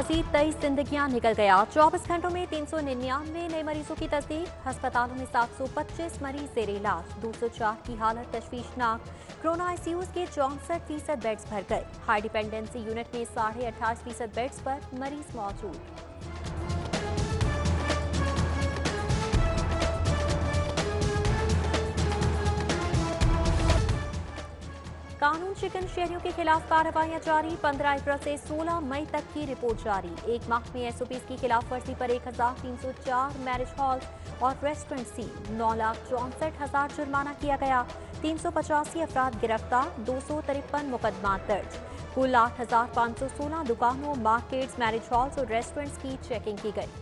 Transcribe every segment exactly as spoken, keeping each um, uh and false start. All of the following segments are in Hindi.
मजीद तेईस जिंदगियां निकल गया। चौबीस घंटों में तीन सौ निन्यानवे नए मरीजों की तस्दीक। अस्पतालों में सात सौ पच्चीस मरीज जेर इलाज। दो सौ चार की हालत तशवीशनाक। कोरोना आईसीयूज के चौंसठ फीसद बेड्स भर गए। हाई डिपेंडेंसी यूनिट में साढ़े अट्ठाईस फीसद बेड्स पर मरीज मौजूद। कानून शिकन शहरियों के खिलाफ कार्रवाइयां जारी। पंद्रह अप्रैल से सोलह मई तक की रिपोर्ट जारी। एक माह में एसओपी की खिलाफ वर्जी पर एक हजार तीन सौ चार मैरिज हॉल और रेस्टोरेंट सील। नौ लाख चौंसठ हजार जुर्माना किया गया। तीन सौ पचासी अफराद गिरफ्तार। दो सौ तिरपन मुकदमा दर्ज। कुल आठ हजार पाँच सौ सोलह दुकानों, मार्केट्स, मैरिज हॉल्स और रेस्टोरेंट्स की चेकिंग की गई।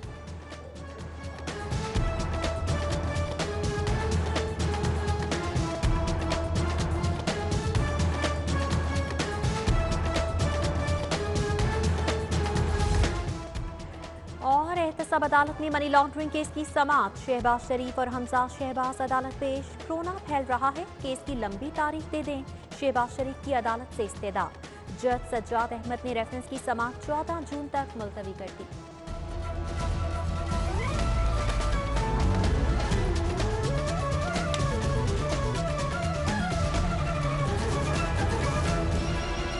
और एहतसाब अदालत में मनी लॉन्ड्रिंग केस की समाअत। शहबाज शरीफ और हमजा शहबाज अदालत पेश। कोरोना फैल रहा है, केस की लंबी तारीख दे दें। शहबाज शरीफ की अदालत से इस्तेदा। जज सज्जाद अहमद ने रेफरेंस की समाअत चौदह जून तक मुलतवी कर दी।